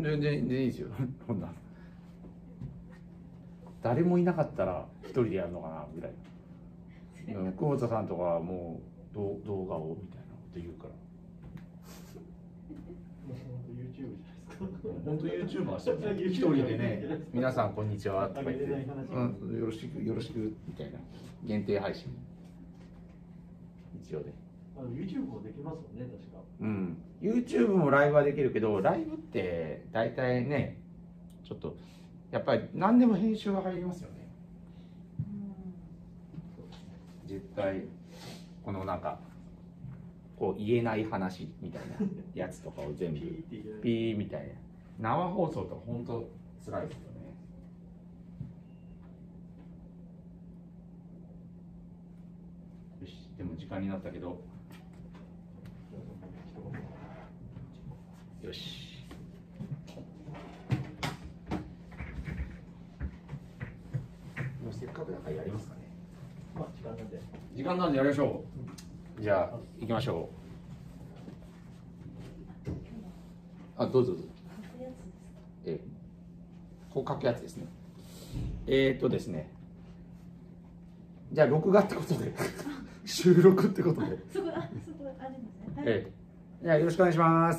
全然いいですよ。こんな誰もいなかったら一人でやるのかなぐらい。久保田さんとかはもう動画をみたいなこと言うから。本当 YouTuber ですよね。一人でね、皆さんこんにちはとか言って、よろしくよろしくみたいな限定配信。一応で。 YouTube もできますもんね、確か。 うん。YouTube もライブはできるけど、ライブって大体ね、ちょっとやっぱり何でも編集が入りますよね。絶対このなんか。こう言えない話みたいなやつとかを全部ピーみたいな生放送とか本当辛いですよね。よし、でも時間になったけど、よし。もうせっかくだからやりますかね。 まあ時間なんで。 時間なんでやりましょう。じゃあ行きましょう。どうぞどうぞ。こう書くやつですね。ですね。じゃあ録画ってことで収録ってことで。 そこありますね。 じゃあよろしくお願いします。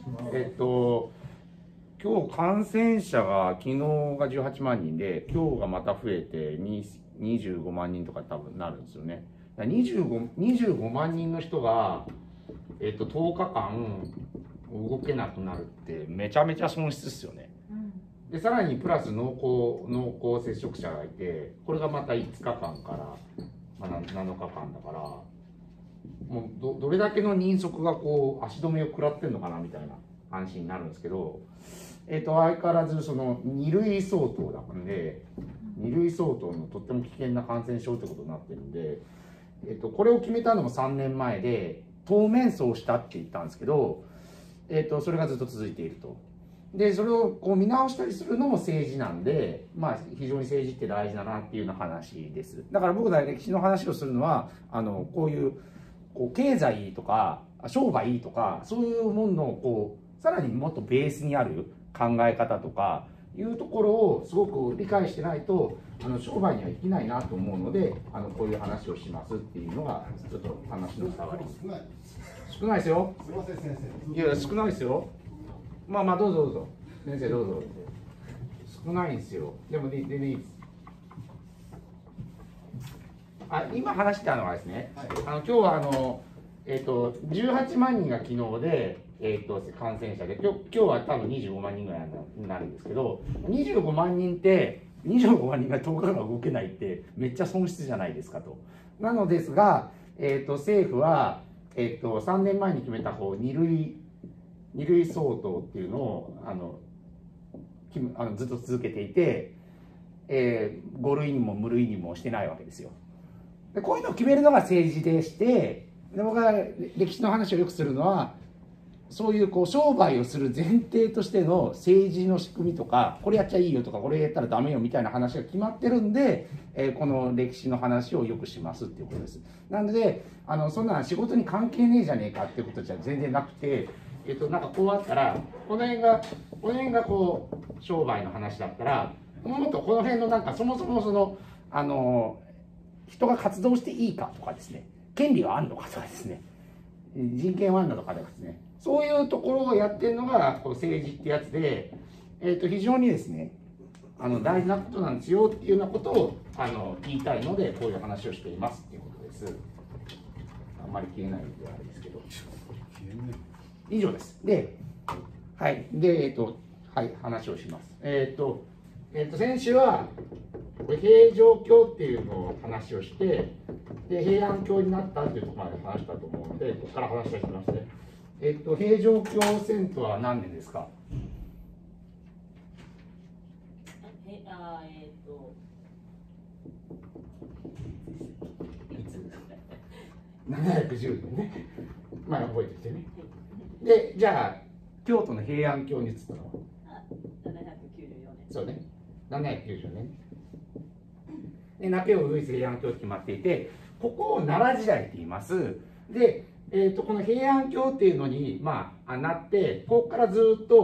今日感染者が昨日が18万人で、今日がまた増えて25万人とか多分なるんですよね。25万人の人が、10日間動けなくなるってめちゃめちゃ損失ですよね。でさらにプラス濃厚接触者がいて、これがまた5日間から、7日間だから、もうどれだけの人足がこう足止めを食らってるのかなみたいな話になるんですけど、相変わらずその2類相当だったんで、2類相当のとっても危険な感染症ってことになってるんで、これを決めたのも3年前で当面そうしたって言ったんですけど、それがずっと続いていると。でそれをこう見直したりするのも政治なんで、まあ、非常に政治って大事だなっていうような話です。だから僕が歴史の話をするのはこういう経済とか商売とかそういうもののさらにもっとベースにある考え方とかいうところをすごく理解してないと商売には生きないなと思うのでこういう話をしますっていうのがちょっと話の伝わり。少ないですよ。 すみません先生。 いや少ないですよ。まあどうぞどうぞ先生どうぞ。少ないんですよ。でも全然いいです。今話したのはですね、今日は18万人が昨日で、感染者で今日は多分25万人ぐらいになるんですけど、25万人って25万人が10日間動けないってめっちゃ損失じゃないですかと。なのですが、政府は、3年前に決めた2類相当っていうのをずっと続けていて、5類にも無類にもしてないわけですよ。でこういうのを決めるのが政治でして、で僕が歴史の話をよくするのは、そういう商売をする前提としての政治の仕組みとか、これやっちゃいいよとかこれやったらダメよみたいな話が決まってるんで、この歴史の話をよくしますっていうことです。なのでそんな仕事に関係ねえじゃねえかっていうことじゃ全然なくて、なんかこうあったらこの辺が商売の話だったら、もっとこの辺のなんかそもそも人が活動していいかとかですね、権利があるのかとかですね、人権はあるのかとかですね、そういうところをやってるのが政治ってやつで、非常にですね大事なことなんですよっていうようなことを言いたいので、こういう話をしていますっていうことです。あんまり消えないのであれですけど、以上です。で、はい、ではい、話をします。先週は平城京っていうのを話をして、で平安京になったっていうところまで話したと思うので、ここから話をしまして、平城京遷都は何年ですか？710年ね。まあ覚えてきてね。で、じゃあ京都の平安京に移ったのは 794年。 そうね。794年。で、中尾ウイス平安京って決まっていて、ここを奈良時代って言います。で、この平安京っていうのに、なって、ここからずっと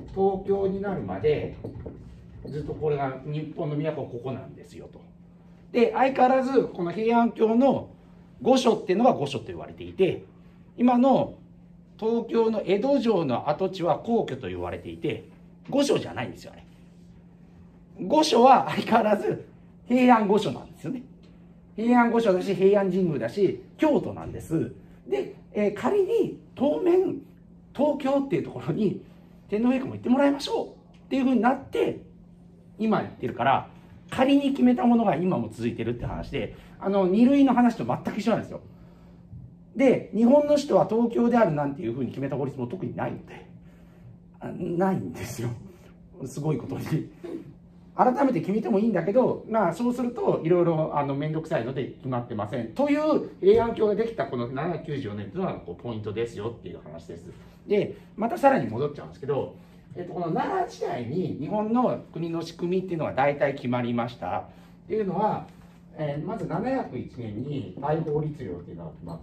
東京になるまでずっとこれが日本の都ここなんですよと。で相変わらずこの平安京の御所っていうのは御所と言われていて、今の東京の江戸城の跡地は皇居と言われていて、御所じゃないんですよね。御所は相変わらず平安御所なんですよね。平安御所だし平安神宮だし京都なんです。で、仮に当面東京っていうところに天皇陛下も行ってもらいましょうっていうふうになって今言ってるから、仮に決めたものが今も続いてるって話で、二類の話と全く一緒なんですよ。で日本の首都は東京であるなんていうふうに決めた法律も特にないので、ないんですよ、すごいことに。改めて決めてもいいんだけど、まあそうするといろいろ面倒くさいので決まってませんという平安京ができたこの794年というのがこうポイントですよっていう話です。でまたさらに戻っちゃうんですけど、この奈良時代に日本の国の仕組みっていうのが大体決まりましたっていうのは、まず701年に大法律令っていうのが決まって、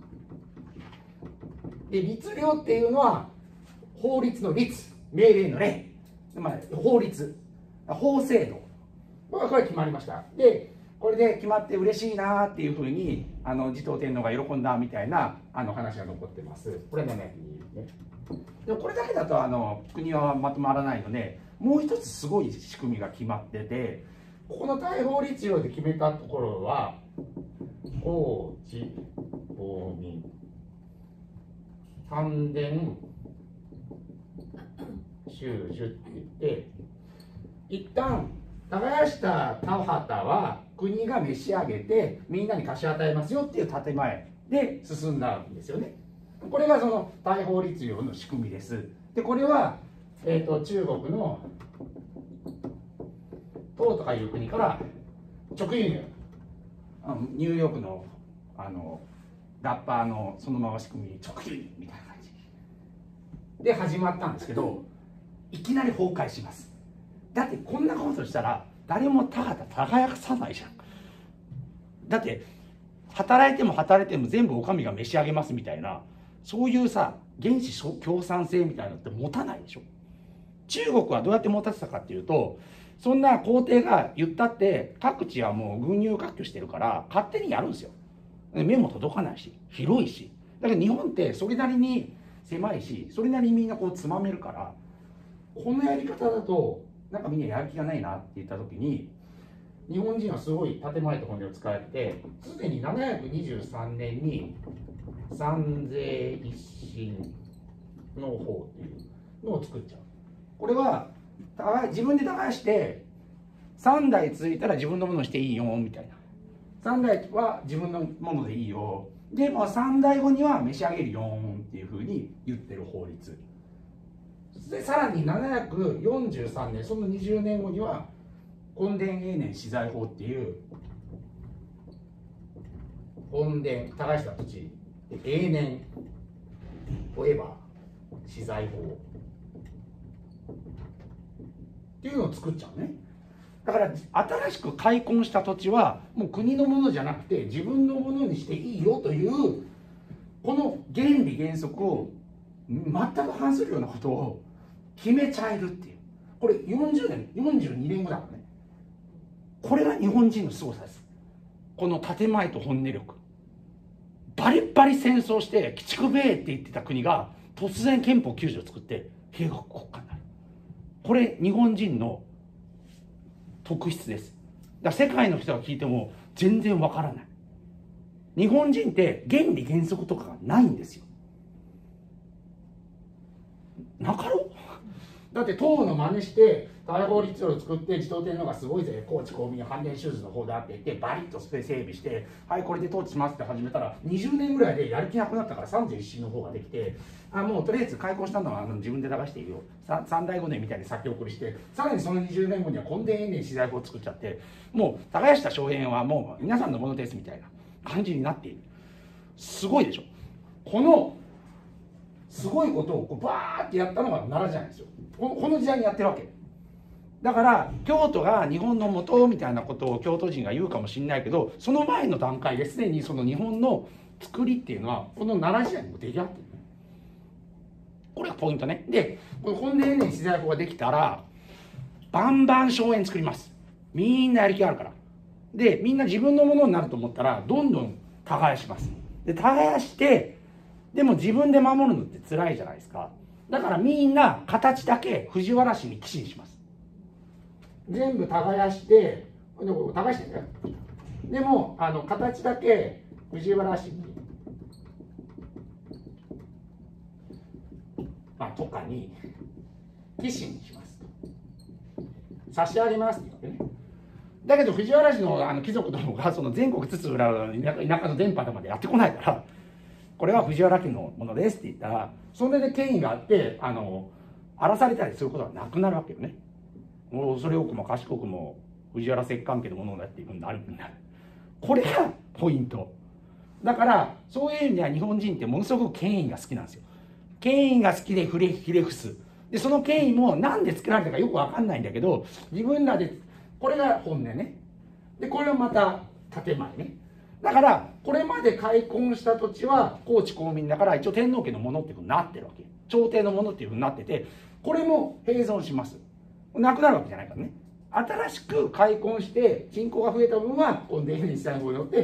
で律令っていうのは法律の律、命令の令、まあ、法律、法制度、これ決まりました。でこれで決まって嬉しいなっていうふうに持統天皇が喜んだみたいな話が残ってます。これ702年ね。でもこれだけだと国はまとまらないので、もう一つすごい仕組みが決まってて、ここの大法律令で決めたところは公地公民丹田修樹って言って、一旦耕した田畑は国が召し上げてみんなに貸し与えますよっていう建前で進んだんですよね。これがその大法律令の仕組みです。でこれは、中国の唐とかいう国から直輸入、ニューヨークのラッパーのそのまま仕組み直輸入みたいな感じで始まったんですけど、いきなり崩壊します。だってこんなことしたら誰も田畑耕さないじゃん。だって働いても働いても全部お上が召し上げますみたいな、そういうさ原始共産性みたいなのって持たないでしょ。中国はどうやって持たせたかっていうと、そんな皇帝が言ったって各地はもう群雄割拠してるから勝手にやるんですよ。目も届かないし広いし、だから日本ってそれなりに狭いし、それなりにみんなこうつまめるから、このやり方だとなんかみんなやる気がないなって言った時に、日本人はすごい建前と骨を使えて、すでに723年に三税一新の法っていうのを作っちゃう。これは自分で耕して3代続いたら自分のものにしていいよみたいな、3代は自分のものでいいよ、でも3代後には召し上げるよっていうふうに言ってる法律で、さらに743年、その20年後には本田永年資材法っていう本田耕した土地永年フォーエバー資材法っていうのを作っちゃうね。だから新しく開墾した土地はもう国のものじゃなくて自分のものにしていいよというこの原理原則を全く反するようなことを決めちゃえるっていう、これ40年42年後だからね。これが日本人の凄さです。この建前と本音力、バリバリ戦争して鬼畜米って言ってた国が突然憲法9条を作って平和国家になる。これ日本人の特質です。だから世界の人が聞いても全然わからない。日本人って原理原則とかがないんですよ。なかろう。だって唐の真似して大法律令を作って持統天皇がすごいぜ、高知公民反田修図の方だって言ってバリッと整備して、はいこれで統治しますって始めたら20年ぐらいでやる気なくなったから三税一新の方ができて、もうとりあえず開墾したのは自分で流していいよ、3代5年みたいに先送りして、さらにその20年後には本田永年資材法を作っちゃって、もう耕した荘園はもう皆さんのものですみたいな感じになっている。すごいでしょ。このすごいことをこうバーってやったのが奈良じゃないですよ。この時代にやってるわけだから、京都が日本の元みたいなことを京都人が言うかもしれないけど、その前の段階ですでにその日本の作りっていうのはこの奈良時代にも出来上がってる。これがポイントね。でこの本田永年自在法ができたらバンバン荘園作ります。みんなやる気があるから。でみんな自分のものになると思ったらどんどん耕します。で耕してでも自分で守るのって辛いじゃないですか。だからみんな形だけ藤原氏に寄進します。全部耕してでも耕してんだよ。でも形だけ藤原氏にとかに寄進しますと差し上げますって言ってね。だけど藤原氏の貴族どもがその全国津々浦々の田舎の電波までやってこないからこれは藤原家のものですって言ったらそれで権威があって荒らされたりすることはなくなるわけよね。もう恐れ多くも賢くも藤原摂関家のものだっていうふうになる。これがポイントだから、そういう意味では日本人ってものすごく権威が好きなんですよ。権威が好きでひれ伏す。でその権威もなんで作られたかよく分かんないんだけど自分らでこれが本音ね。でこれはまた建前ね。だからこれまで開墾した土地は高知公民だから一応天皇家のものっていうふうになってるわけ。朝廷のものっていうふうになっててこれも併存します。なくなるわけじゃないからね。新しく開墾して人口が増えた分はこの田園自在法によって、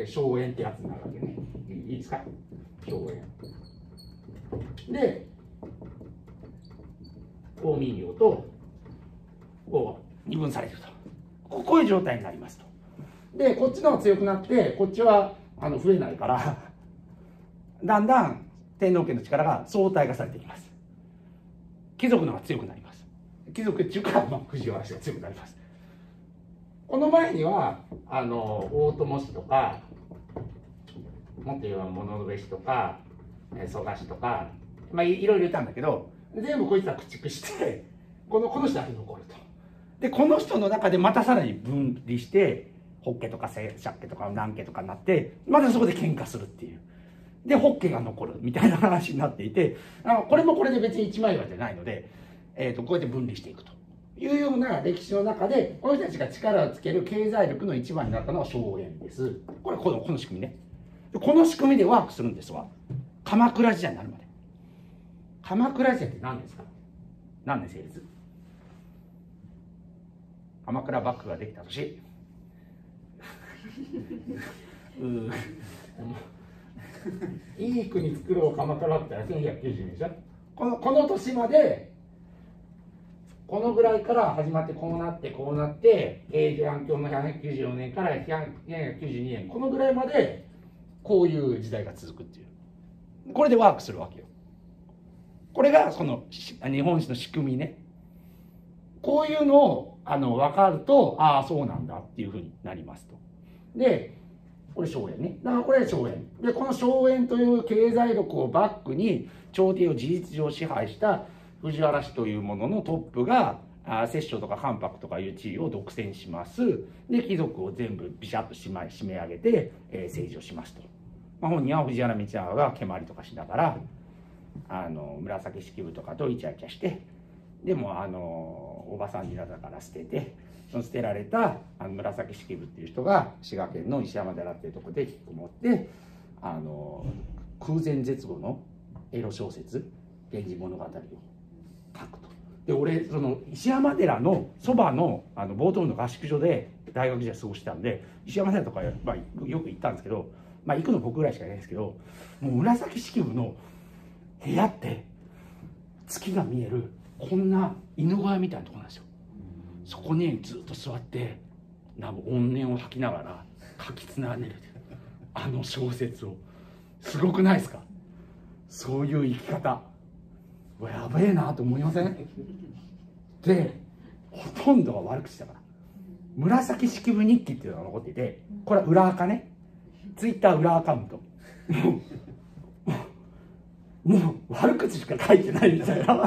荘園ってやつになるわけね。いいですか、荘園で公民領とこう二分されてるとこういう状態になりますと。でこっちの方が強くなってこっちは増えないからだんだん天皇家の力が相対化されていきます。貴族の方が強くなります。貴族っていうか、藤原氏が強くなります。この前には大友氏とかもっと言えば物部氏とか蘇我氏とか、いろいろいたんだけど全部こいつは駆逐してこの人だけ残ると。でこの人の中でまたさらに分離して北家とか借家とか南家とかになってまたそこで喧嘩するっていう。で北家が残るみたいな話になっていてこれもこれで別に一枚岩じゃないので、こうやって分離していくというような歴史の中でこの人たちが力をつける経済力の一番になったのは荘園です。この仕組みね。この仕組みでワークするんですわ。鎌倉時代になるまで。鎌倉時代って何ですか？何年成立？鎌倉幕府ができた年いい国作ろう鎌倉って1190年でしょ。この年までこのぐらいから始まってこうなって平安京の194年から192年このぐらいまでこういう時代が続くっていうこれでワークするわけよ。これがその日本史の仕組みね。こういうのを分かるとああそうなんだっていうふうになりますと。でこれ荘園ね。だからこれ荘園でこの荘園という経済力をバックに朝廷を事実上支配した藤原氏というもののトップが摂政とか関白とかいう地位を独占します。で貴族を全部ビシャッと締め上げて、政治をしますと。本人は藤原道長が蹴鞠とかしながら紫式部とかとイチャイチャしてでもおばさんになだから捨ててその捨てられた紫式部っていう人が滋賀県の石山寺っていうところで引きこもって空前絶後のエロ小説「源氏物語」を書くと。で俺その石山寺のそばの冒頭の合宿所で大学時代過ごしてたんで石山寺とか、よく行ったんですけど、行くの僕ぐらいしかいないんですけどもう紫式部の部屋って月が見えるこんな犬小屋みたいなところなんですよ。そこにずっと座って怨念を吐きながら書き連ねる小説を。すごくないですか？そういう生き方やべえなと思いません？でほとんどが悪口だから紫式部日記っていうのが残っていてこれは裏垢ね。ツイッター裏アカウントもう悪口しか書いてないみたいなだ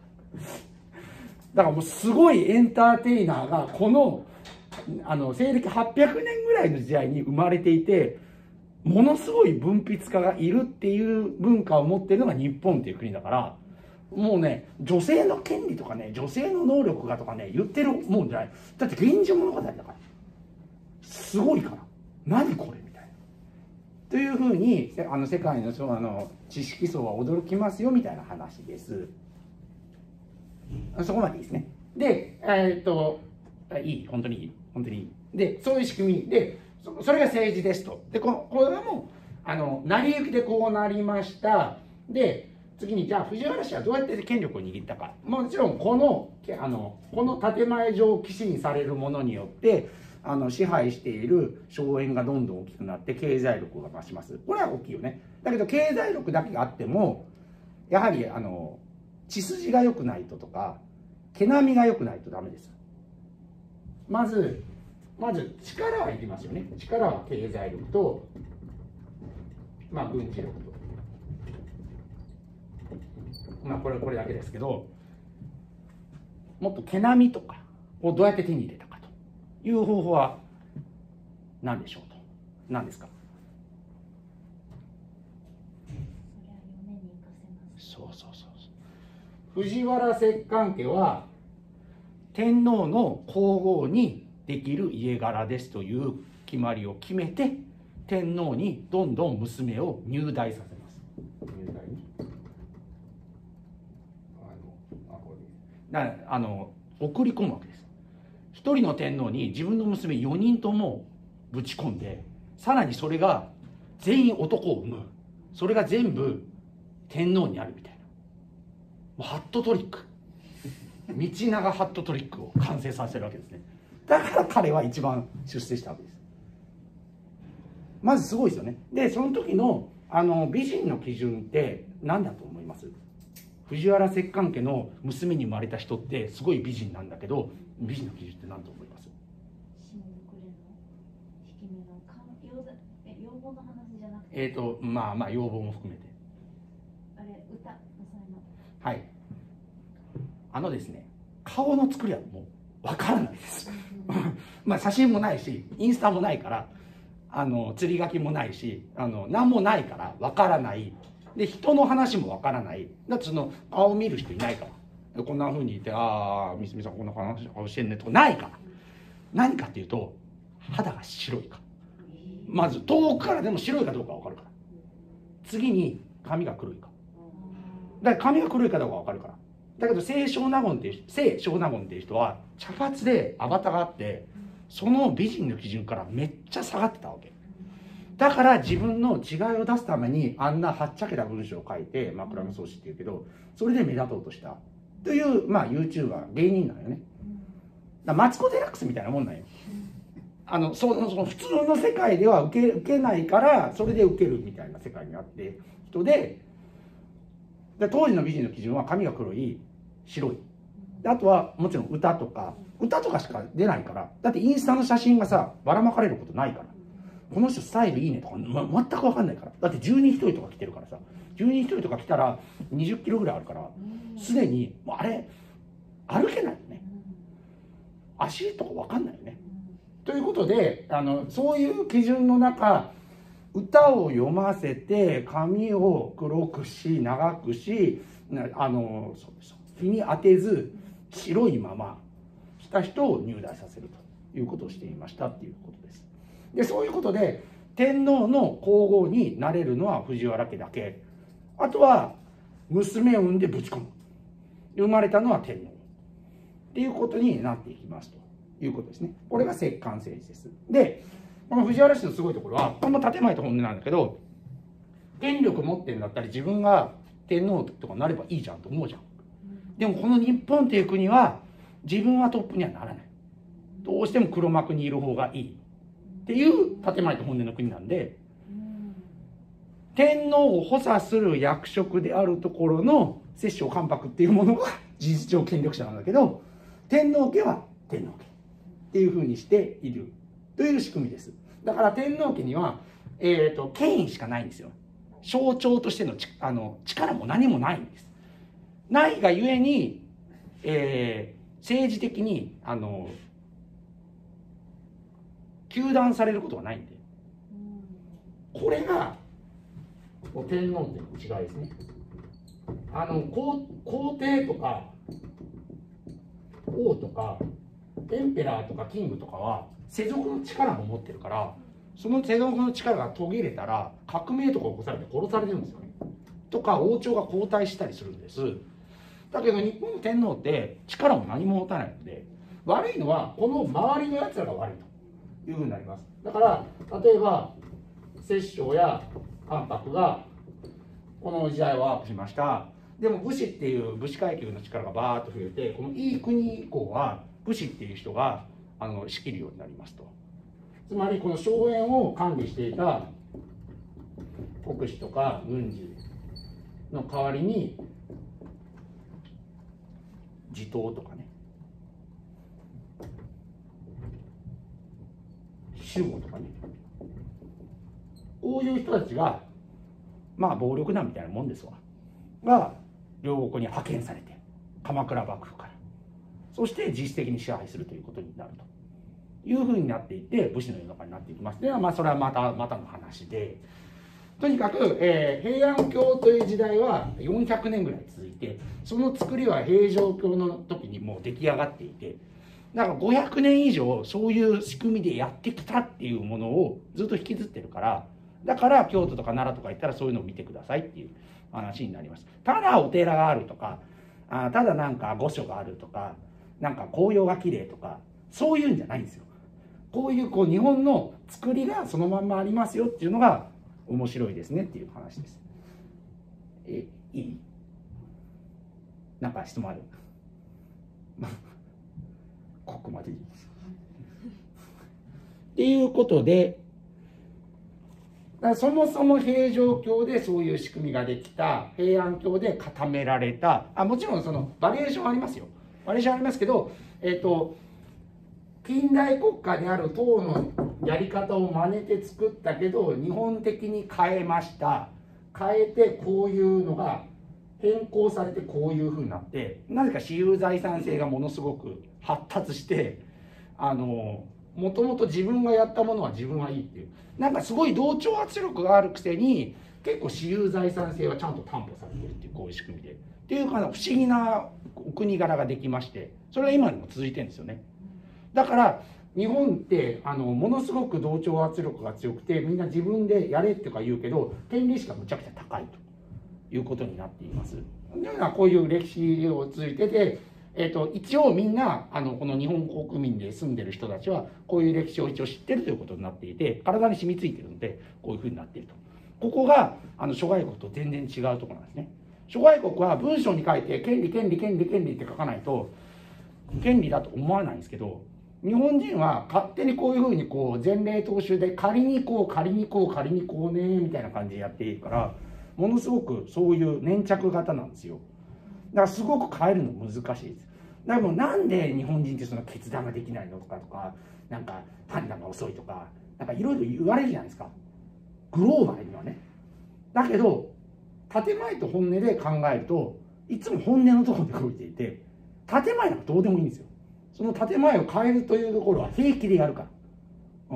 からもうすごいエンターテイナーがこの西暦800年ぐらいの時代に生まれていてものすごい文筆家がいるっていう文化を持ってるのが日本っていう国だからもうね女性の権利とかね女性の能力がとかね言ってるもんじゃない。だって「源氏物語」だからすごいから何これみたいな。 というふうに世界の知識層は驚きますよみたいな話です。そこまでいいですね。で、いい、本当にいい、本当にいい。で、そういう仕組みで、それが政治ですと。で、これはもう成り行きでこうなりました。で、次にじゃあ藤原氏はどうやって権力を握ったか。もちろんこの建前上寄進されるものによって支配している荘園がどんどん大きくなって経済力が増します。これは大きいよね。だけど経済力だけがあってもやはり血筋が良くないととか毛並みが良くないとダメです。まず力はいりますよね。力は経済力と軍事力と。これだけですけど、もっと毛並みとかをどうやって手に入れたかという方法は何でしょうと。何ですか。そう藤原摂関家は天皇の皇后にできる家柄ですという決まりを決めて天皇にどんどん娘を入内させます。入内に送り込むわけです。一人の天皇に自分の娘4人ともぶち込んで、さらにそれが全員男を産む。それが全部天皇にあるみたいな、もうハットトリック、道長ハットトリックを完成させるわけですね。だから彼は一番出世したわけです。まずすごいですよね。でその時の美人の基準って何だと思います？藤原摂関家の娘に生まれた人ってすごい美人なんだけど、美人の基準って何と思います？ 要望の話じゃなくて、 要望も含めて、 あれ歌のはい、ですね、顔の作りはもう分からないです写真もないしインスタもないから釣り書きもないし何もないから分からない。で人の話も分からない。だってその顔を見る人いないから、こんな風にいて「ああみすみさんこんな話してんね」とかないから。何かっていうと肌が白いか、まず遠くからでも白いかどうか分かるから、次に髪が黒いか、だから髪が黒いかどうか分かるから。だけど清少納言っていう人は茶髪であばたがあって、その美人の基準からめっちゃ下がってたわけ。だから自分の違いを出すためにあんなはっちゃけた文章を書いて枕草子っていうけど、それで目立とうとしたという、YouTuber 芸人なんよね。だマツコ・デラックスみたいなもんなんよ。その普通の世界では受けないからそれで受けるみたいな世界にあって人で、当時の美人の基準は髪が黒い、白い。あとはもちろん歌とかしか出ないから。だってインスタの写真がさばらまかれることないから。この人スタイルいいねとか、全く分かんないから。だって10人1人とか来てるからさ、10人1人とか来たら20キロぐらいあるから、すでにもうあれ歩けないよね。足とか分かんないよね。ということでそういう基準の中、歌を読ませて髪を黒くし長くし日に当てず白いまました人を入内させるということをしていましたっていうことです。でそういうことで天皇の皇后になれるのは藤原家だけ。あとは娘を産んでぶち込む。生まれたのは天皇っていうことになっていきますということですね。これが摂関政治です。でこの藤原氏のすごいところは、これも建前と本音なんだけど、権力持ってるんだったら自分が天皇とかなればいいじゃんと思うじゃん。でもこの日本っていう国は自分はトップにはならない。どうしても黒幕にいる方がいいっていう建前と本音の国なんで、天皇を補佐する役職であるところの摂政関白っていうものが事実上権力者なんだけど、天皇家は天皇家っていうふうにしているという仕組みです。だから天皇家には、権威しかないんですよ。象徴としての力も何もないんです。ないがゆえに、政治的に糾弾されることがないんで、これが天皇家の違いですね。皇帝とか王とかエンペラーとかキングとかは世俗の力も持ってるから、 その帝国の力が途切れたら革命とか起こされて殺されてるんですよね。とか王朝が交代したりするんです。だけど日本の天皇って力も何も持たないので、悪いのはこの周りのやつらが悪いというふうになります。だから例えば摂政や関白がこの時代はアップしました。でも武士っていう武士階級の力がバーッと増えて、このいい国以降は武士っていう人が仕切るようになりますと。つまりこの荘園を管理していた国士とか軍事の代わりに地頭とかね、守護とかね、こういう人たちがまあ暴力団みたいなもんですわが両国に派遣されて、鎌倉幕府からそして実質的に支配するということになるというふうになっていって、武士の世の中になっていきます。ではまあそれはまたの話で、とにかく、平安京という時代は400年ぐらい続いて、その作りは平城京の時にもう出来上がっていて、だから500年以上そういう仕組みでやってきたっていうものをずっと引きずってるから、だから京都とか奈良とか行ったらそういうのを見てくださいっていう話になります。ただお寺があるとか、ただなんか御所があるとか、なんか紅葉が綺麗とか、そういうんじゃないんですよ。こういう日本の作りがそのまんまありますよっていうのが面白いですねっていう話です。いい？なんか質問ある？ここまでいいです。っていうことで、そもそも平城京でそういう仕組みができた、平安京で固められた、もちろんそのバリエーションありますよ。バリエーションありますけど、近代国家である唐のやり方を真似て作ったけど日本的に変えました。変えてこういうのが変更されてこういうふうになって、なぜか私有財産制がものすごく発達して、もともと自分がやったものは自分はいいっていう、なんかすごい同調圧力があるくせに結構私有財産制はちゃんと担保されてるっていう、こういう仕組みでっていうか不思議なお国柄ができまして、それは今にも続いてるんですよね。だから日本ってものすごく同調圧力が強くて、みんな自分でやれってか言うけど権利意識がむちゃくちゃ高いということになっています。こういう歴史を続いてて、一応みんなこの日本国民で住んでる人たちはこういう歴史を一応知ってるということになっていて、体に染みついてるのでこういうふうになっていると。ここが諸外国と全然違うところなんですね。諸外国は文章に書いて権利権利権利権利って書かないと権利だと思わないんですけど、日本人は勝手にこういうふうに前例踏襲で仮にこう仮にこう仮にこうねみたいな感じでやっているから、ものすごくそういう粘着型なんですよ。だからすごく変えるの難しいです。だからもうなんで日本人ってその決断ができないのとかなんか判断が遅いとかなんかいろいろ言われるじゃないですか、グローバルにはね。だけど建前と本音で考えるといつも本音のところで動いていて、建前なんかどうでもいいんですよ。その建前を変えるというところは平気でやるから、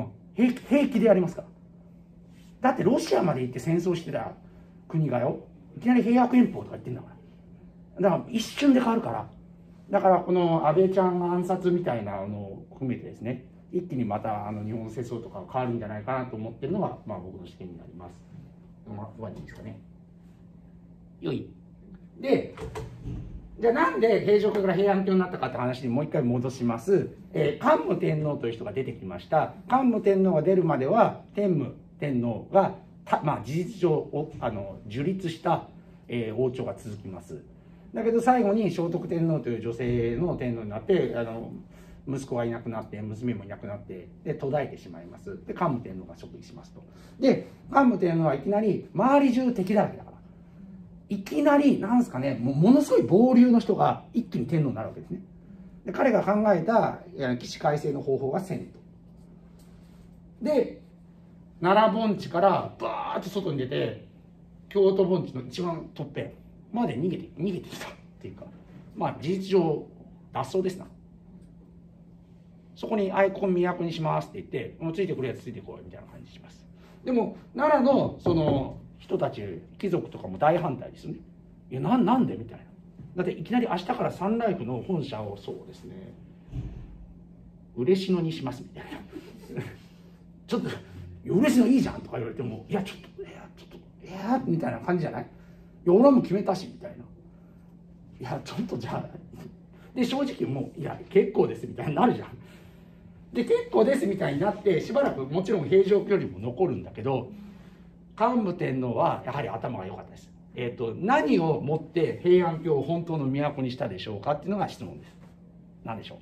平気でやりますから。だってロシアまで行って戦争してた国がよ、いきなり平和憲法とか言ってんだから。だから一瞬で変わるから。だからこの安倍ちゃん暗殺みたいなのを含めてですね、一気にまた日本戦争とかが変わるんじゃないかなと思ってるのが、僕の視点になります。終わりですかね。よい。で、じゃあなんで平城京から平安京になったかって話にもう一回戻します。桓武天皇という人が出てきました。桓武天皇が出るまでは天武天皇が事実上樹立した、王朝が続きます。だけど最後に聖徳天皇という女性の天皇になって息子がいなくなって娘もいなくなってで途絶えてしまいます。で桓武天皇が即位しますと。で桓武天皇はいきなり周り中敵だらけだから、いきなりなんですかね、ものすごい暴流の人が一気に天皇になるわけですね。で彼が考えた起死回生の方法が遷都で、奈良盆地からバーッと外に出て京都盆地の一番とっぺんまで逃げてきたっていうか、事実上脱走ですな。そこにアイコン都にしますって言って、もうついてくるやつついてこいみたいな感じします。でも奈良のその人たち貴族とかも大反対ですよね。いやなんでみたいな。だっていきなり明日からサンライフの本社をそうですね嬉野にしますみたいなちょっと 「嬉しいのいいじゃん」とか言われても「いやちょっとみたいな感じじゃない？いや俺はもう決めたしみたいな。いやちょっとじゃあで正直もう「いや結構です」みたいになるじゃん。で結構ですみたいになってしばらくもちろん平常距離も残るんだけど、桓武天皇はやはり頭が良かったです。何をもって平安京を本当の都にしたでしょうかっていうのが質問です。何でしょ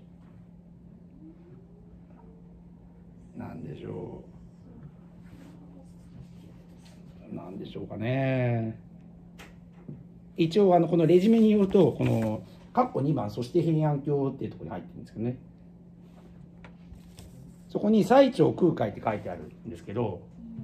う。何でしょう。何でしょうかね。一応このレジュメによるとこの括弧2番そして平安京っていうところに入ってるんですけどね。そこに最澄空海って書いてあるんですけど、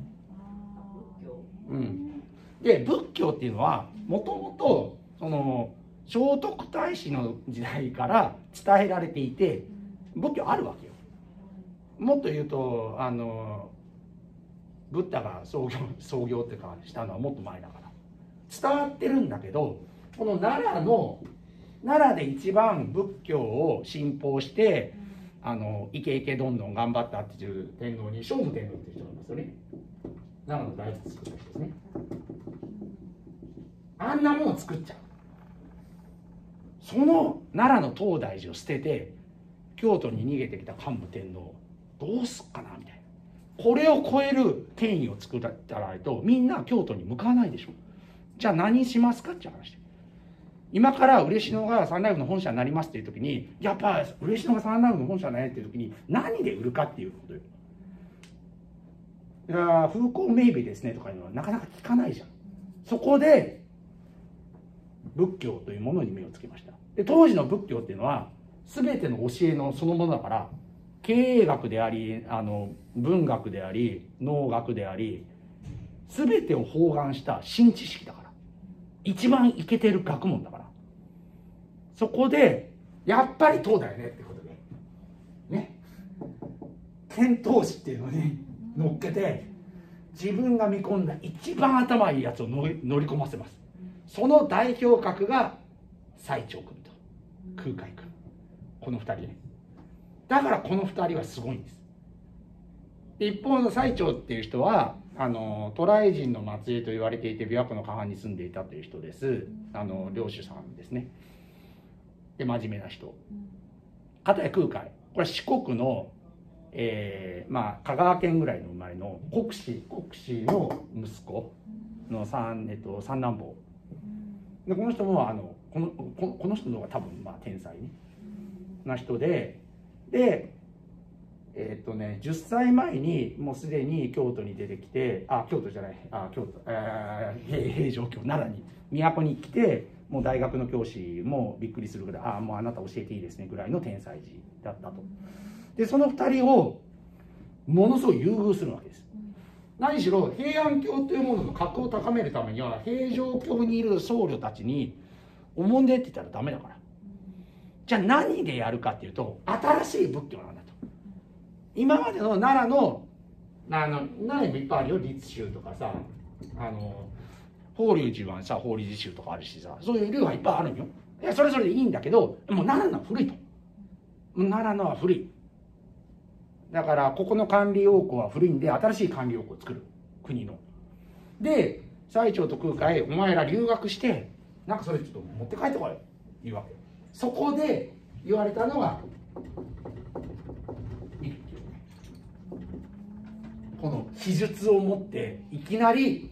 で仏教っていうのはもともとその聖徳太子の時代から伝えられていて仏教あるわけよ。もっと言うとブッダが創業っていうかしたのはもっと前だから伝わってるんだけど、この奈良で一番仏教を信奉してイケイケどんどん頑張ったっていう天皇に聖武天皇っていう人がいますよね。奈良の大仏作った人ですね。あんなものを作っちゃう。その奈良の東大寺を捨てて京都に逃げてきた桓武天皇どうすっかなみたいな。これを超える権威を作らないとみんな京都に向かないでしょ。じゃあ何しますかって話で、今から嬉野がサンライフの本社になりますっていう時にやっぱ嬉野がサンライフの本社になるっていう時に何で売るかっていうことよ。いや風光明媚ですねとかいうのはなかなか聞かないじゃん。そこで仏教というものに目をつけました。で当時の仏教っていうのは全ての教えのそのものだから、経営学であり文学であり農学であり全てを包含した新知識だから、一番イケてる学問だから、そこでやっぱり東大ねってことでね、遣唐使っていうのに乗っけて自分が見込んだ一番頭いいやつを乗り込ませます。その代表格が最澄君と空海君、この2人ね。だからこの2人はすごいんです。一方の最澄っていう人は渡来人の末裔と言われていて琵琶湖の河畔に住んでいたという人です。領主さんですね。で真面目な人。片や空海、これは四国の香川県ぐらいの生まれの国司の息子の三男坊で、この人もこの人の方が多分天才、ね、な人で10歳前にもうすでに京都に出てきて、平城京奈良に都に来て、もう大学の教師もびっくりするぐらいもうあなた教えていいですねぐらいの天才児だったと。でその2人をものすごい優遇するわけです。何しろ平安京というものの格を高めるためには平城京にいる僧侶たちにおもんでって言ったらダメだから、じゃあ何でやるかっていうと新しい仏教なんだと。今までの奈良の奈良もいっぱいあるよ、律宗とかさ法隆寺はさ法隆寺宗とかあるしさ、そういう流派いっぱいあるんよ。いやそれぞれでいいんだけど、もう奈良のは古いと。奈良のは古い。だからここの管理要項は古いんで新しい管理要項を作る、国の。で最澄と空海、お前ら留学してなんかそれちょっと持って帰ってこいと言うわけ。そこで言われたのがこの秘術を持っていきなり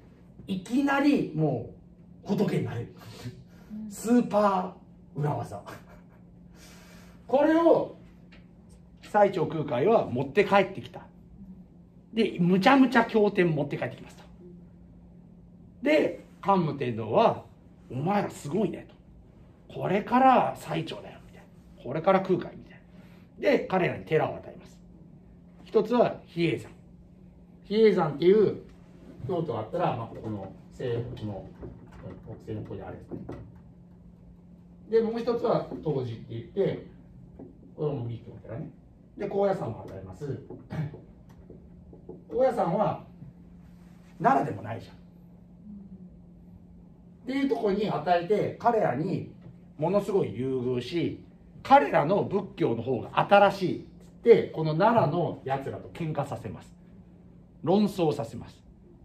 もう仏になれるスーパー裏技これを最澄空海は持って帰ってきた。でむちゃむちゃ経典持って帰ってきますと。で桓武天皇は「お前らすごいね」と「これから最澄だよ」みたいな、これから空海みたいな。で彼らに寺を与えます。一つは比叡山。比叡山っていう京都があったら、ここの西北の北西の方にあれですね。でもう一つは東寺って言ってこれも密教の寺ね。で高野山を与えます。高野山は奈良でもないじゃんっていうところに与えて、彼らにものすごい優遇し、彼らの仏教の方が新しいってこの奈良のやつらと喧嘩させます。 論争させます。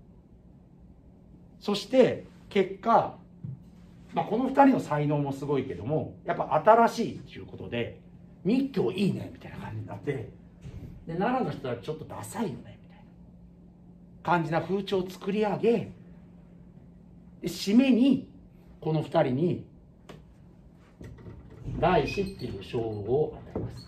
そして結果、この2人の才能もすごいけども、やっぱ新しいっていうことで密教いいねみたいな感じになって、で奈良の人はちょっとダサいよねみたいな感じな風潮を作り上げ、で締めにこの2人に大師っていう称号を与えます。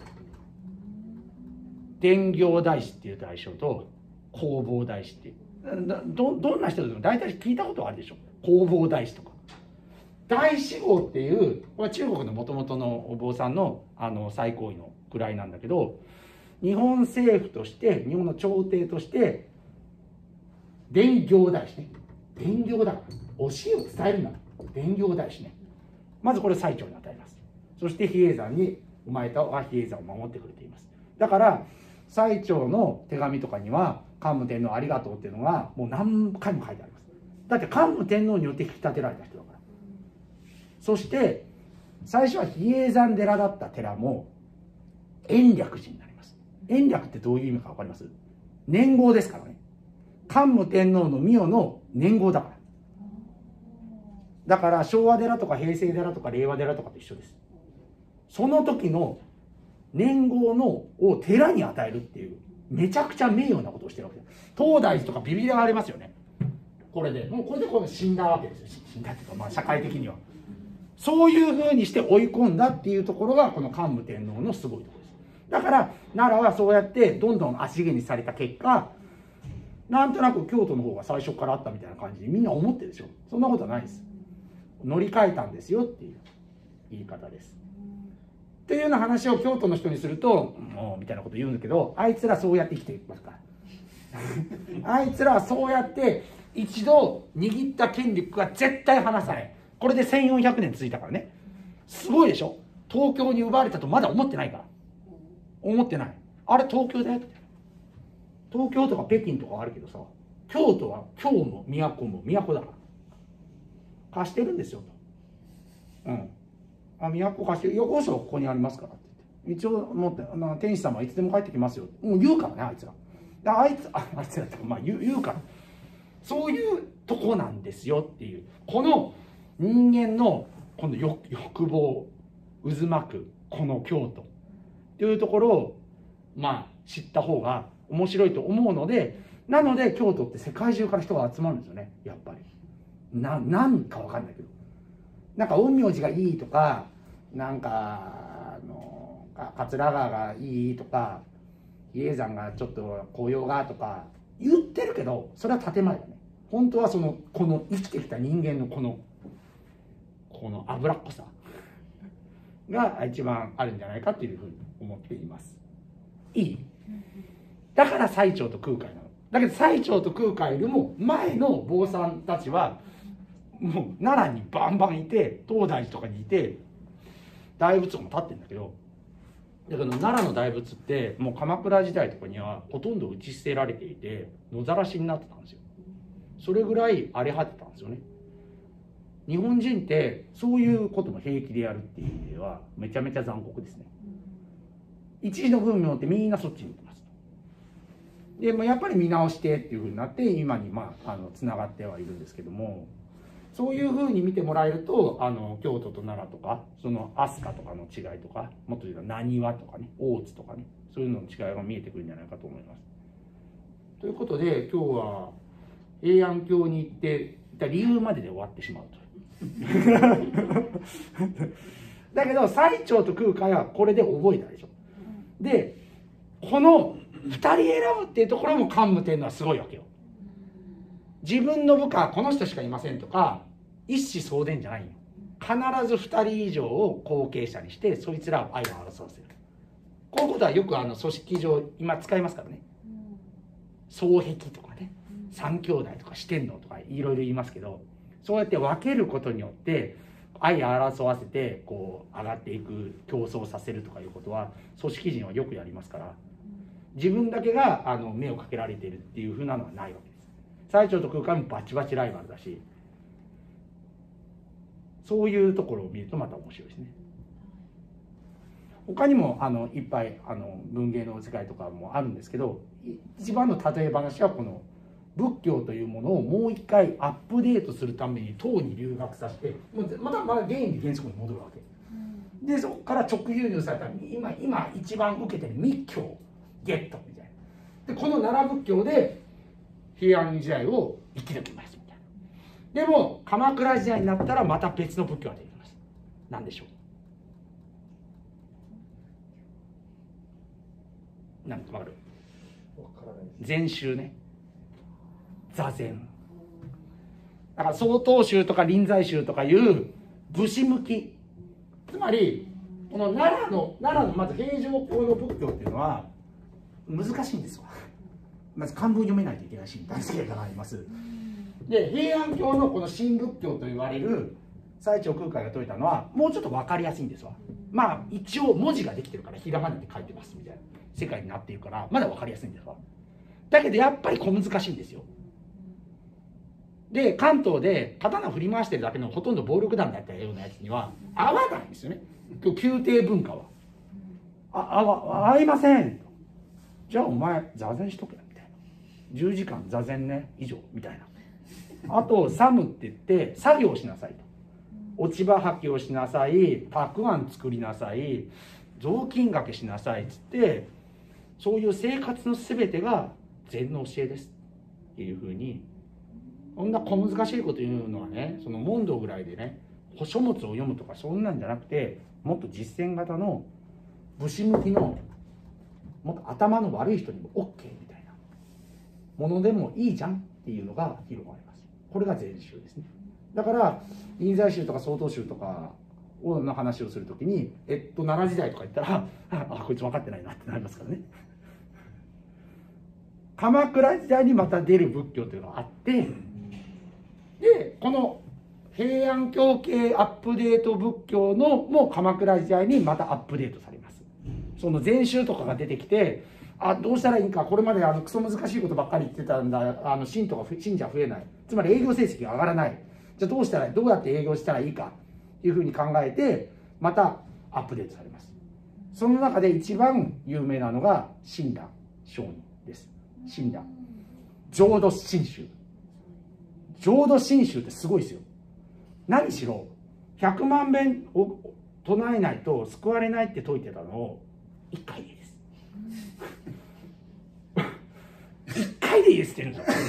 伝行大師っていう大将と弘法大師っていう、どんな人でも大体聞いたことあるでしょ。弘法大師とか大師号っていう、これは中国のもともとのお坊さんの最高位の位なんだけど、日本政府として日本の朝廷として伝行大師ね、伝行だから教えを伝えるんだ、伝行大師ね、まずこれ最長に与えます。そして比叡山に生まれた比叡山を守ってくれています。だから最長の手紙とかには桓武天皇ありがとうっていうのがもう何回も書いてあります。だって桓武天皇によって引き立てられた人だから。そして最初は比叡山寺だった寺も延暦寺になります。延暦ってどういう意味か分かります？年号ですからね。桓武天皇の御代の年号だから。だから昭和寺とか平成寺とか令和寺とかと一緒です。その時の年号を寺に与えるっていうめちゃくちゃ名誉なことをしてるわけです。東大寺とかビビりがありますよね。これで死んだわけですよ。死んだっていうか、社会的にはそういうふうにして追い込んだっていうところがこの桓武天皇のすごいところです。だから奈良はそうやってどんどん足毛にされた結果、なんとなく京都の方が最初からあったみたいな感じにみんな思ってるでしょ。そんなことはないです。乗り換えたんですよっていう言い方です。っていうような話を京都の人にするともうみたいなこと言うんだけど、あいつらそうやって生きていますからあいつらはそうやって一度握った権力が絶対離さない。これで1400年続いたからね。すごいでしょ。東京に奪われたとまだ思ってないから。思ってない。あれ東京だよって。東京とか北京とかはあるけどさ、京都は京も都も都だから貸してるんですよと。都貸してる。よこそここにありますからって言って、一応持って天使様はいつでも帰ってきますよもう言うからね、あいつら。あいつらって言うから、そういうとこなんですよっていう、この人間のこの欲望渦巻くこの京都っていうところを知った方が面白いと思うので、なので京都って世界中から人が集まるんですよね。やっぱりなんか分かんないけど、なんか陰陽師がいいとか、なんか桂川がいいとか、比叡山がちょっと紅葉がとか言ってるけど、それは建前だね。本当はこの生きてきた人間のこの脂っこさが一番あるんじゃないかというふうに思っています。いい？だから最澄と空海なの。だけど最澄と空海よりも前の坊さんたちはもう奈良にバンバンいて、東大寺とかにいて大仏も立ってるんだけど、だけど奈良の大仏ってもう鎌倉時代とかにはほとんど打ち捨てられていて野ざらしになってたんですよ。それぐらい荒れ果てたんですよね。日本人ってそういうことも平気でやるっていう意味ではめちゃめちゃ残酷ですね。一時の文明ってみんなそっちに行ってます。でもやっぱり見直してっていうふうになって今につながってはいるんですけども、そういうふうに見てもらえると京都と奈良とかその飛鳥とかの違いとか、もっと言うと浪速とかね、大津とかね、そういうのの違いが見えてくるんじゃないかと思います。ということで今日は平安京に行っていた理由までで終わってしまうとだけど最澄と空海はこれで覚えたでしょ。でこの2人選ぶっていうところも桓武天皇はすごいわけよ。自分の部下はこの人しかいませんとか一子相伝じゃないよ。必ず2人以上を後継者にしてそいつらを相を争わせる。こういうことはよく組織上今使いますからね。双璧とかね、三兄弟とか四天王とかいろいろ言いますけど、そうやって分けることによって相争わせて上がっていく、競争させるとかいうことは組織人はよくやりますから、自分だけが目をかけられているっていうふうなのはないわけです。最澄と空海もバチバチライバルだし、そういうところを見るとまた面白いですね。 他にもいっぱい文芸の世界とかもあるんですけど、一番の例え話はこの仏教というものをもう一回アップデートするために唐に留学させて、また原理原則に戻るわけで、そこから直輸入された今一番受けてる密教ゲットみたいな。でこの奈良仏教で平安時代を生き抜きますみたいな。でも鎌倉時代になったらまた別の仏教が出てきます。何でしょう。なんかわかる？禅宗ね。座禅。だから曹洞宗とか臨済宗とかいう武士向き。つまりこの奈良のまず平城京の仏教っていうのは難しいんですよ。まず漢文読めないといけないし大好きがあります。で平安京のこの新仏教と言われる最澄空海が説いたのはもうちょっと分かりやすいんですわ。まあ一応文字ができてるからひらがなで書いてますみたいな世界になっているからまだ分かりやすいんですわ。だけどやっぱり小難しいんですよ。で関東で刀振り回してるだけのほとんど暴力団だったようなやつには合わないんですよね。宮廷文化は合いません。じゃあお前座禅しとけみたいな。10時間座禅ね以上みたいな。あとサムって言って作業しなさいと。落ち葉掃きをしなさい、たくあん作りなさい、雑巾がけしなさいっつって、そういう生活の全てが禅の教えですっていうふうに。そんな小難しいこと言うのはね、その問答ぐらいでね書物を読むとかそんなんじゃなくて、もっと実践型の武士向きのもっと頭の悪い人にも OK みたいなものでもいいじゃんっていうのが広がります。これが禅宗ですね。だから臨済宗とか曹洞宗とかの話をするときに奈良時代とか言ったらあこいつ分かってないなってなりますからね。鎌倉時代にまた出る仏教というのがあって、でこの平安京系アップデート仏教のもう鎌倉時代にまたアップデートされます。その禅宗とかが出てきて、どうしたらいいか、これまでクソ難しいことばっかり言ってたんだ、信者増えない、つまり営業成績が上がらない、じゃあどうやって営業したらいいかっていうふうに考えてまたアップデートされます。その中で一番有名なのが親鸞聖人です。親鸞浄土真宗。浄土真宗ってすごいですよ。何しろ100万遍を唱えないと救われないって説いてたのを1回でいいです1回でいいですって言うんですよ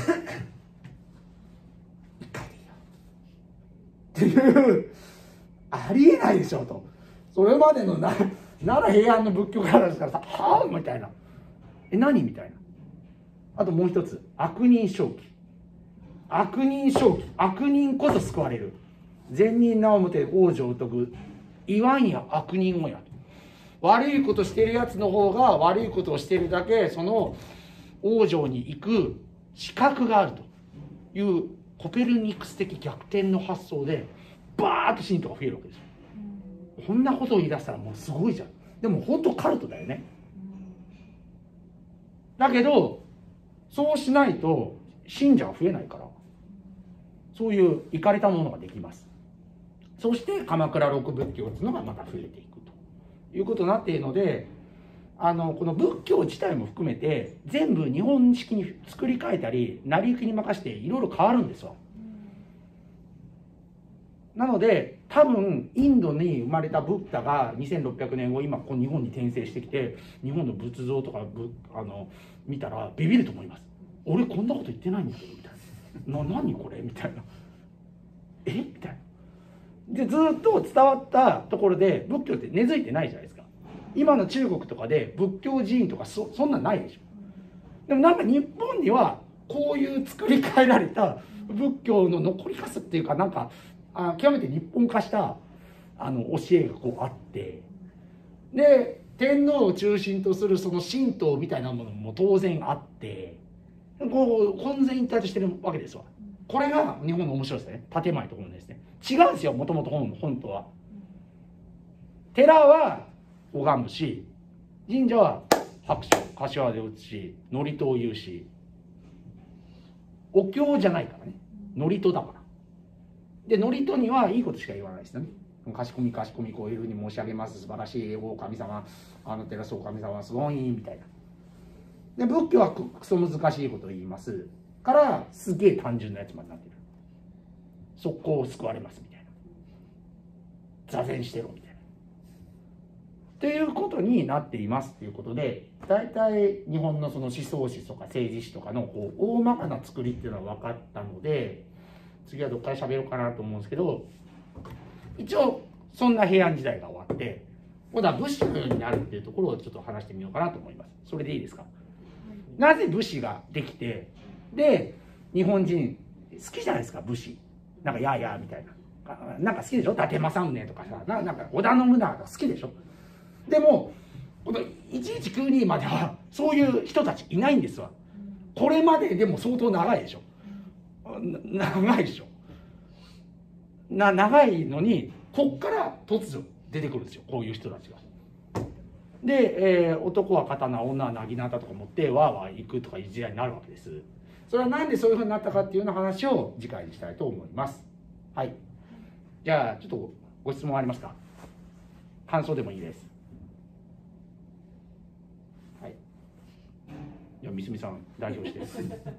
1回でいいよっていうありえないでしょと。それまでの奈良平安の仏教からですからさ、はあみたいな、何みたいな。あともう一つ、悪人正気。悪人正気、悪人こそ救われる。善人なおもて往生徳、言わんや悪人をやと。悪いことしてるやつの方が悪いことをしてるだけその往生に行く資格があるというコペルニクス的逆転の発想でバーッと信徒が増えるわけですよ。こんなことを言い出したらもうすごいじゃん。でも本当カルトだよね。だけどそうしないと信者が増えないから、そういうイかれたものができます。そして鎌倉六仏教というのがまた増えていくということになっているので、この仏教自体も含めて全部日本式に作り変えたり成り行きに任せていろいろ変わるんですよ。なので多分インドに生まれたブッダが2600年後今この日本に転生してきて日本の仏像とか見たらビビると思います。俺こんなこと言ってないんだけどみたいな、何これみたいな、みたいな。でずっと伝わったところで仏教って根付いてないじゃないですか。今の中国とかで仏教寺院とかそんなんないでしょ。でもなんか日本にはこういう作り変えられた仏教の残りかすっていうか、なんか極めて日本化した教えがこうあって、で天皇を中心とするその神道みたいなものも当然あって、こう混然一体としてるわけですわ。これが日本の面白いですね。建前ところですね。違うんですよ、もともと本当は。寺は拝むし、神社は拍手柏で打つし、祝詞を言うし、お経じゃないからね、祝詞だから。で祝詞にはいいことしか言わないですよね。 かしこみかしこみこういうふうに申し上げます、素晴らしいお神様、あの寺そう神様はすごいみたいな。で仏教はクソ難しいことを言いますからすげえ単純なやつまでなってる。速攻を救われますみたいな、座禅してろみたいなっていうことになっていますっていうことで、大体日本のその思想史とか政治史とかのこう大まかな作りっていうのは分かったので、次はどっから喋ろうかなと思うんですけど、一応そんな平安時代が終わって今度は武士になるっていうところをちょっと話してみようかなと思います。それでいいですか？なぜ武士ができて、で日本人好きじゃないですか武士、なんかやーやーみたいな、なんか好きでしょ、伊達政宗とかさ、なんか織田信長とか好きでしょ。でもこの1192まではそういう人たちいないんですわ。これまででも相当長いでしょ。長いでしょ。長いのにこっから突如出てくるんですよ、こういう人たちが。で、男は刀、女は薙刀とか持ってわーわー行くとかいう時代になるわけです。それはなんでそういうふうになったかっていうような話を次回にしたいと思います。はい。じゃあちょっとご質問ありますか？感想でもいいです。はい。いや、みすみさん代表して。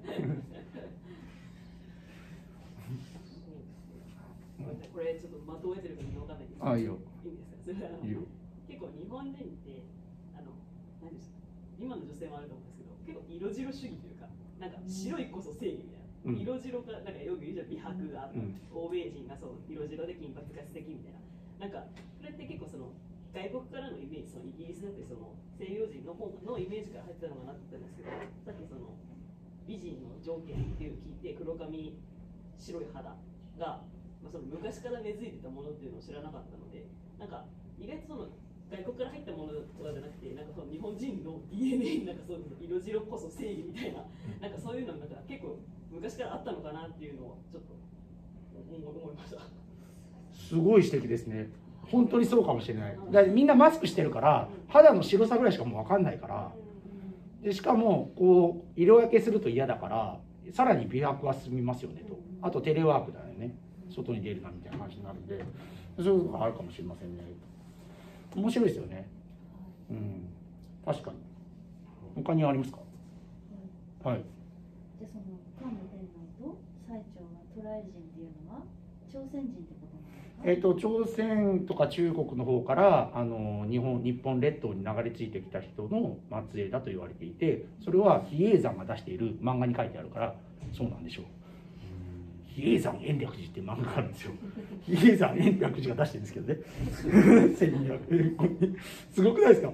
これちょっと的を得てるか分かんないけど。 あ、いいよ。 いいんですか？それはいいよ。 結構日本人って何ですか？今の女性もあると思うんですけど、結構色白主義というか、なんか白いこそ正義みたいな。色白がなんかよく言うじゃん、美白が、欧米人がそう色白で金髪が素敵みたいな。なんかそれって結構その外国からのイメージ、そのイギリスだってその西洋人の方のイメージから入ってたのかなって言ったんですけど、さっきその美人の条件っていう聞いて黒髪白い肌が、その昔から根付いてたものっていうのを知らなかったので、なんか意外とその外国から入ったものとかじゃなくて、なんかその日本人の DNA になんかそういう色白こそ正義みたいな、なんかそういうのなんか結構昔からあったのかなっていうのをちょっと思いました。 すごい指摘ですね。本当にそうかもしれない。だみんなマスクしてるから肌の白さぐらいしかもう分かんないから、でしかもこう色焼けすると嫌だからさらに美白は進みますよねと。あとテレワークだよね、外に出るなみたいな話になるんで、そういうのがあるかもしれませんね。面白いですよね。うん、確かに。他にありますか？はい。 じゃあその桓武天皇と最澄が渡来人っていうのは朝鮮人ってことなんですか？ 朝鮮とか中国の方から日本列島に流れ着いてきた人の末裔だと言われていて、それは比叡山が出している漫画に書いてあるからそうなんでしょう。比叡山延暦寺っていう漫画があるんですよ。比叡山延暦寺が出してるんですけどね。1200すごくないですか？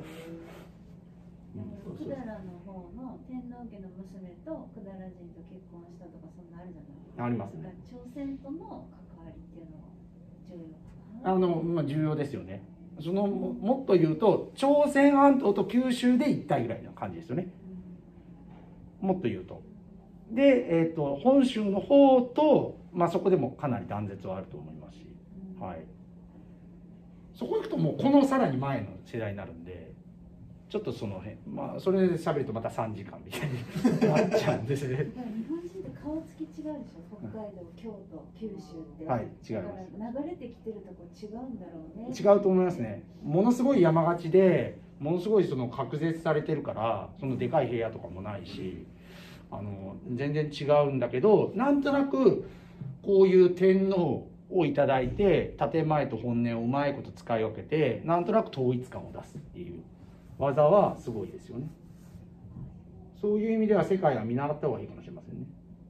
百済の方の天皇家の娘と百済人と結婚したとかそんなあるじゃないですか。 ありますね。 朝鮮との関わりっていうのは重要かな。 重要ですよね。もっと言うと朝鮮半島と九州で一体ぐらいの感じですよね。もっと言うと。で、本州の方と、そこでもかなり断絶はあると思いますし、はい、そこ行くともうこのさらに前の世代になるんで、ちょっとその辺、それで喋るとまた3時間みたいになっちゃうんですね。 日本人って顔つき違うでしょ。北海道、京都、九州って。 はい、違います。 流れてきてるとこ違うんだろうね。 違うと思いますね。ものすごい山がちで、ものすごいその隔絶されてるから、そのでかい部屋とかもないし。全然違うんだけど、なんとなくこういう天皇をいただいて建前と本音をうまいこと使い分けてなんとなく統一感を出すっていう技はすごいですよね。そういう意味では世界は見習った方がいいかもしれませんね。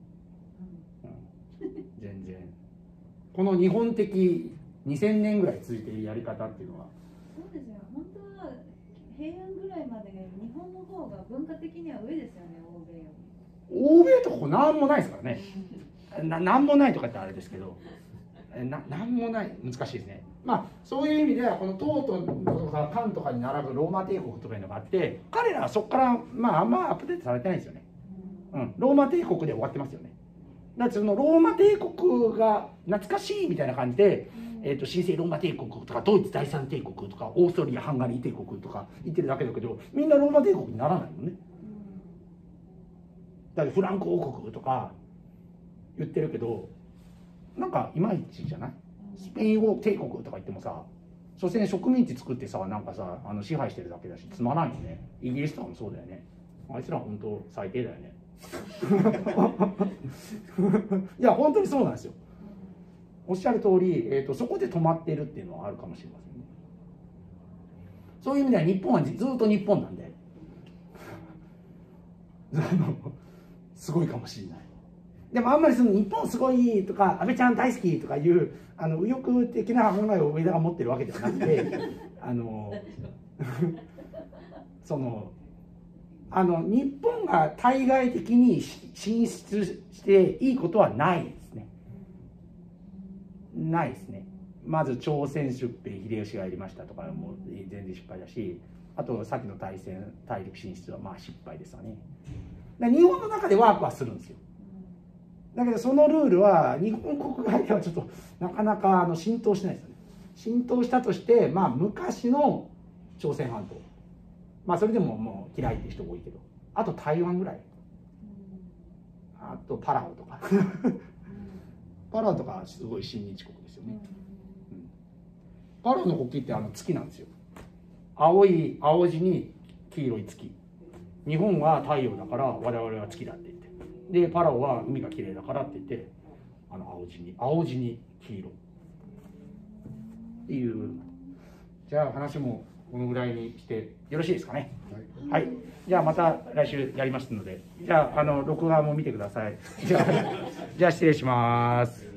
全然この日本的2000年ぐらい続いているやり方っていうのは。 そうですよ。本当は平安ぐらいまで日本の方が文化的には上ですよね、欧米より。 欧米とこなんもないですからね。なんもないとかってあれですけど、なんもない、難しいですね。そういう意味ではこの唐とか漢とかに並ぶローマ帝国とかいうのがあって、彼らはそこからあんまアップデートされてないですよね。ローマ帝国で終わってますよね。だってそのローマ帝国が懐かしいみたいな感じで、神聖ローマ帝国とかドイツ第三帝国とかオーストリアハンガリー帝国とか言ってるだけだけど、みんなローマ帝国にならないのね。だってフランク王国とか言ってるけど、なんかいまいちじゃない？ スペイン王帝国とか言ってもさ、所詮植民地作ってさ、なんかさ支配してるだけだしつまらんよね。イギリスとかもそうだよね。あいつら本当最低だよね。いや本当にそうなんですよ。おっしゃる通り、そこで止まっているっていうのはあるかもしれませんね。そういう意味では日本はずっと日本なんですごいかもしれない。でもあんまりその日本すごいとか安倍ちゃん大好きとかいう右翼的な考えを上田が持ってるわけではなくて日本が対外的に進出していいことはないですね。ないですね。まず朝鮮出兵秀吉がやりましたとかも全然失敗だし、あとさっきの大陸進出はまあ失敗ですわね。日本の中でワークはするんですよ。だけどそのルールは日本国外ではちょっとなかなか浸透してないですよね。浸透したとして、まあ、昔の朝鮮半島、まあそれでももう嫌いっていう人が多いけど、あと台湾ぐらい、あとパラオとかパラオとかすごい親日国ですよね。パラオの国旗って月なんですよ。青地に黄色い月。日本は太陽だから我々は月だって言って、でパラオは海がきれいだからって言って青地に黄色っていう。じゃあ話もこのぐらいにしてよろしいですかね。はい、はい、じゃあまた来週やりますので、じゃあ録画も見てください。じゃあ失礼します。